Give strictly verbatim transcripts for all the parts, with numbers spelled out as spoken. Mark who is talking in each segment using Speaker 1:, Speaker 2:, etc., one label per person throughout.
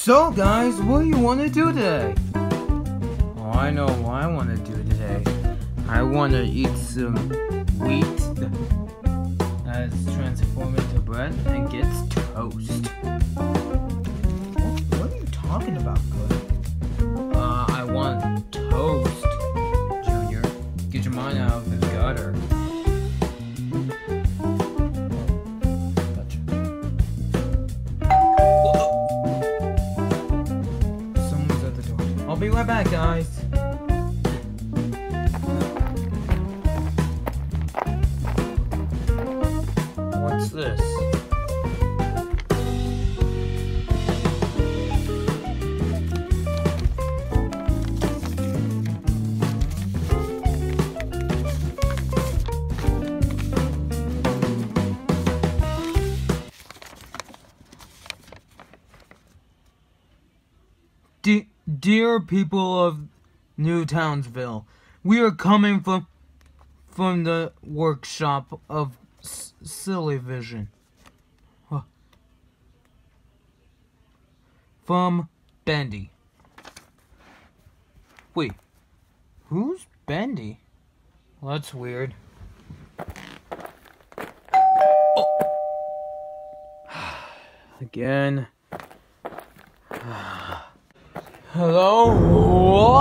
Speaker 1: So guys, what do you want to do today? Oh, I know what I want to do today. I want to eat some wheat that is transformed into bread and gets toast. What, what are you talking about, Glenn? Uh, I want toast, Junior. Get your mind out of the gutter. I'll be right back, guys. What's this? De Dear people of New Townsville, we are coming from from the workshop of S Silly Vision. Huh. From Bendy. Wait, who's Bendy? Well, that's weird. Oh. Again. Hello?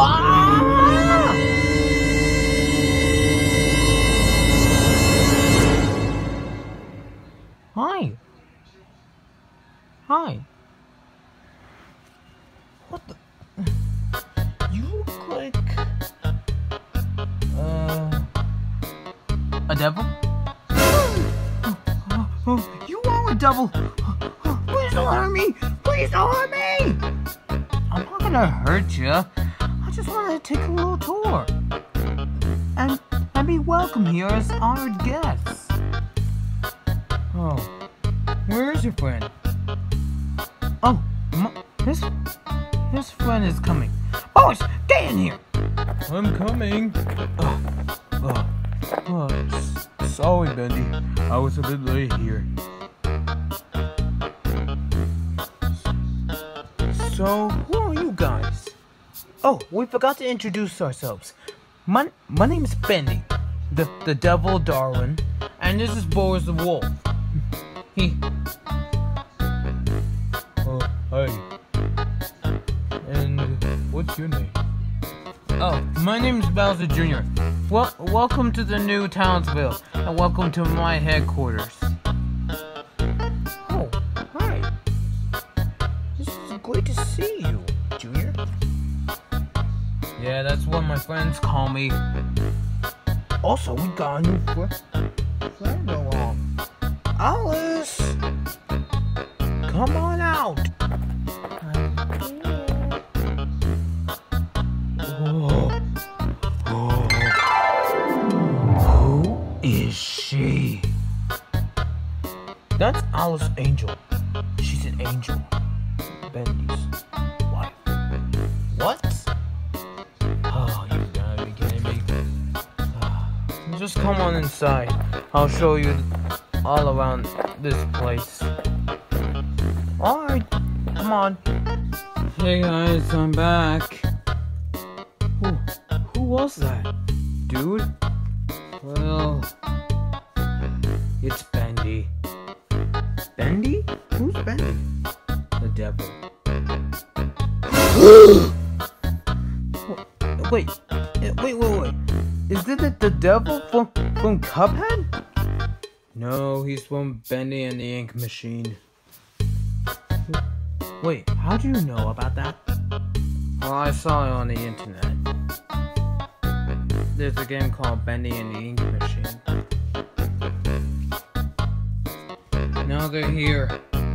Speaker 1: Hi. Hi. What the? You look like... Uh... A devil? Oh, oh, oh, you are a devil! Please don't hurt me! Please don't hurt me! I'm not gonna hurt you. I just wanted to take a little tour. And, and be welcome here as honored guests. Oh, where is your friend? Oh, my, his, his friend is coming. Boys, get in here! I'm coming. Oh, oh, oh, s sorry, Bendy. I was a bit late here. So, who are you guys? Oh, we forgot to introduce ourselves. My, my name is Bendy, the, the Devil Darwin, and this is Boris the Wolf. He... Oh, hi. And what's your name? Oh, my name is Bowser Junior Well, welcome to the New Townsville, and welcome to my headquarters. Oh, hi. This is great to see you, Junior. Yeah, that's what my friends call me. Also, we got a new fr friend along. Alice! Come on out! Oh. Oh. Who is she? That's Alice Angel. She's an angel. Bendy's wife. What? Oh, you gotta be kidding me. Just come on inside. I'll show you all around this place. Alright, come on. Hey guys, I'm back. Who, who was that? Dude? Well, it's Bendy. Bendy? Who's Bendy? The devil. Wait, wait, wait, wait. Is it the, the devil from, from Cuphead? No, he's from Bendy and the Ink Machine. Wait, how do you know about that? Well, I saw it on the internet. There's a game called Bendy and the Ink Machine. Now they're here.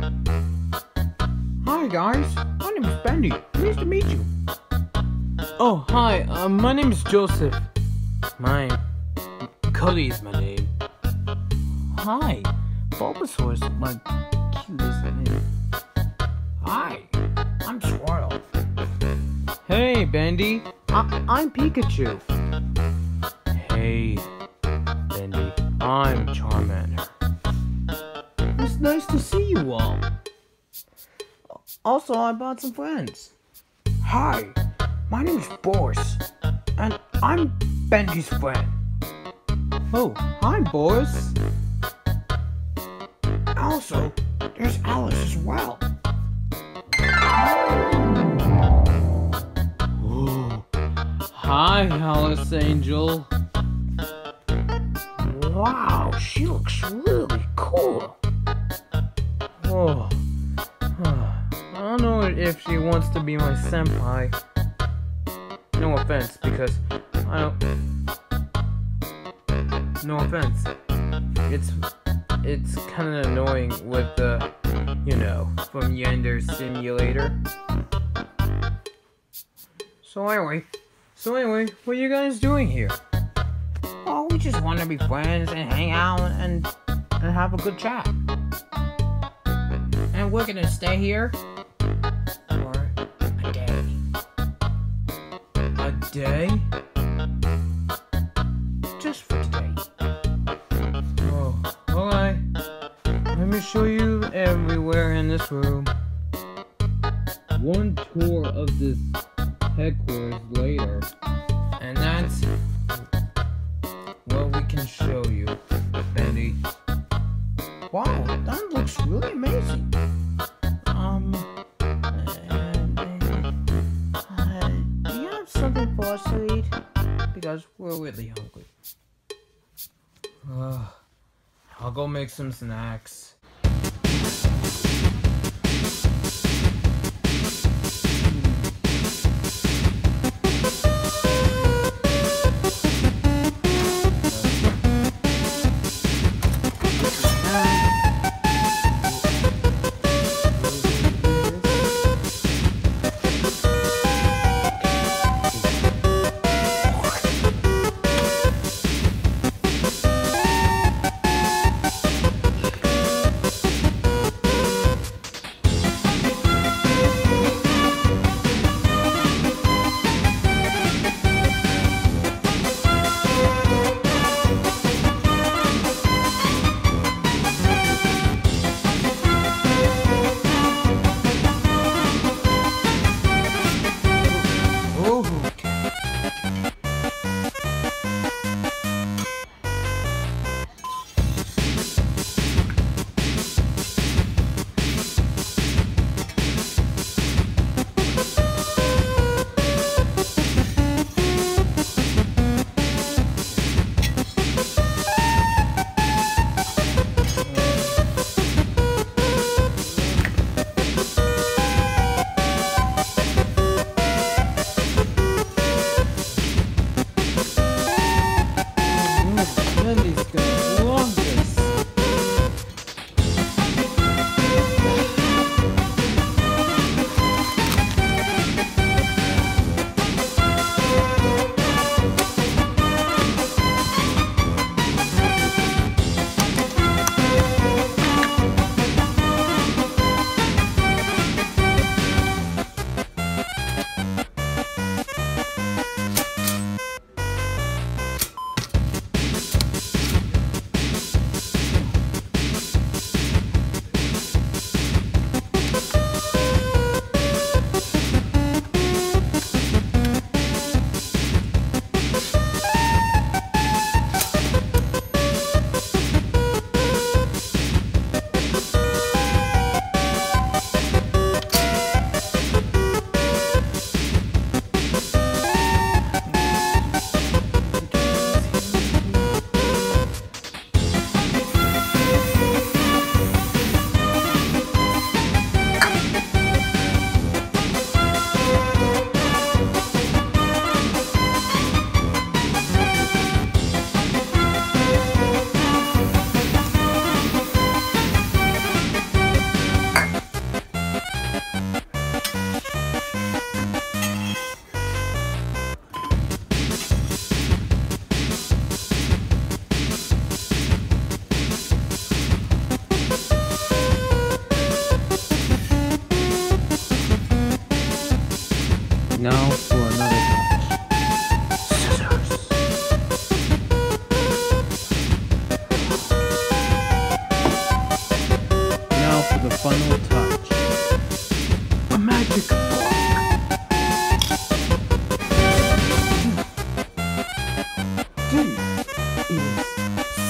Speaker 1: Hi guys, my name is Bendy. Nice to meet you. Oh, hi, uh, my name is Joseph. Mine. Cuddy is my name. Hi, Bulbasaur is my cutest name. Hi, I'm Swirl. Hey, Bendy. I I'm Pikachu. Hey, Bendy. I'm Charmander. It's nice to see you all. Also, I brought some friends. Hi, my name's Boris, and I'm Benji's friend. Oh, hi, Boris. Also, there's Alice as well.
Speaker 2: Oh, hi, Alice Angel.
Speaker 1: Wow, she looks really cool.
Speaker 2: Oh, I don't know if she wants to be my senpai. No offense, because I don't. No offense. It's it's kind of annoying with the, you know, from Yender Simulator. So anyway, so anyway, what are you guys doing here?
Speaker 1: Oh, we just want to be friends and hang out and and have a good chat. And we're gonna stay here for a day.
Speaker 2: A day?
Speaker 1: Just for today.
Speaker 2: Oh, alright. Let me show you everywhere in this room. One tour of this headquarters later, and that's what we can show you, Bendy.
Speaker 1: Wow, that looks really amazing. Um, uh, uh, do you have something for us to eat? Because we're really hungry.
Speaker 2: Uh, I'll go make some snacks.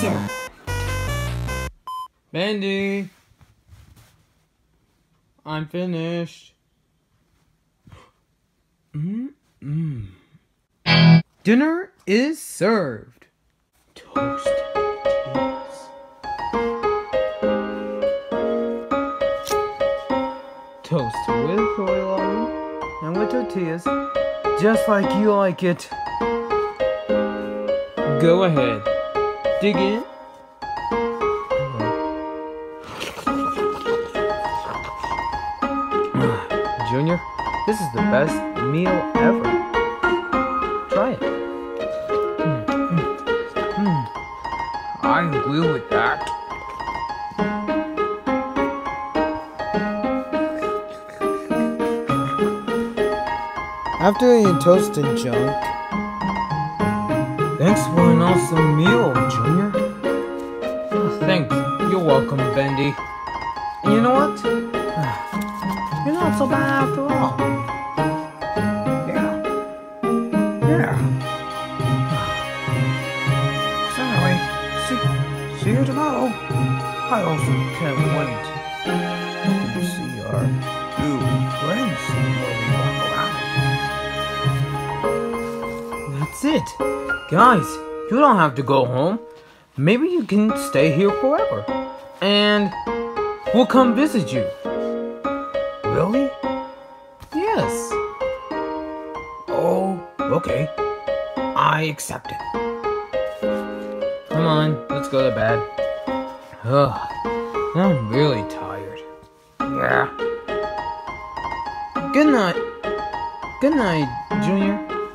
Speaker 2: Bendy, I'm finished. Mm-mm. Dinner is served. Toasted tortillas. Toast with oil on it and with tortillas, just like you like it. Go ahead, dig in. Junior, this is the best meal ever. Try it. Mm, mm, mm. I agree with that.
Speaker 1: After eating toast and junk.
Speaker 2: Thanks for an awesome meal, Junior. Oh, thanks. You're welcome, Bendy. And you know what? You're not so bad after all.
Speaker 1: Yeah. Yeah. So anyway, see, see you tomorrow. I also can't wait to see our new friends while we walk around.
Speaker 2: That's it. Guys, you don't have to go home. Maybe you can stay here forever. And we'll come visit you.
Speaker 1: Really?
Speaker 2: Yes.
Speaker 1: Oh, okay. I accept it.
Speaker 2: Come on, let's go to bed. Ugh, I'm really tired.
Speaker 1: Yeah.
Speaker 2: Good night. Good night, Junior.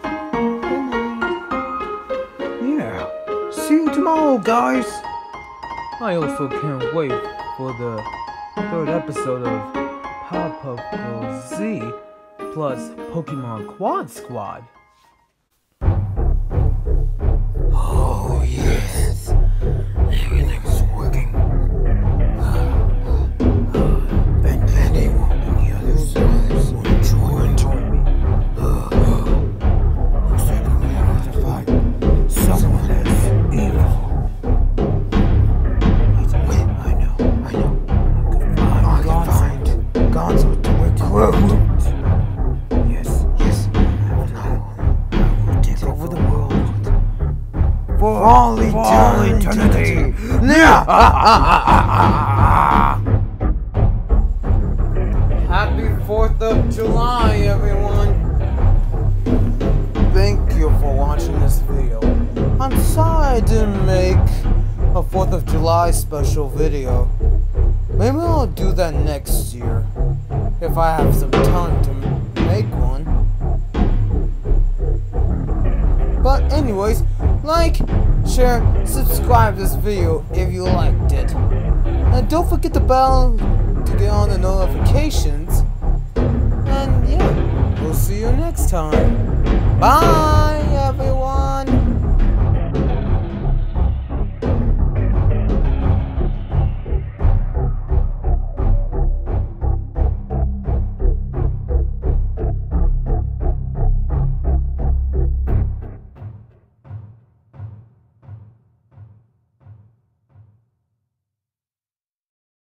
Speaker 1: Yeah. See you tomorrow, guys.
Speaker 2: I also can't wait for the third episode of Powerpuff Girls Z plus Pokemon Quad Squad.
Speaker 1: Oh, yes. Everything's working. Ben Bendy on the other side will join, join me. Looks like we have to fight someone that's evil. Wait, I know, I know. I can find Gonzo to recruit. Yes, yes. Now, I will take over the world. For all eternity. eternity.
Speaker 2: Happy fourth of July, everyone!
Speaker 1: Thank you for watching this video. I'm sorry I didn't make a fourth of July special video. Maybe I'll do that next year, if I have some time to make one. But anyways, like, share, subscribe this video if you liked it. And don't forget the bell to get on the notifications. And yeah, we'll see you next time. Bye!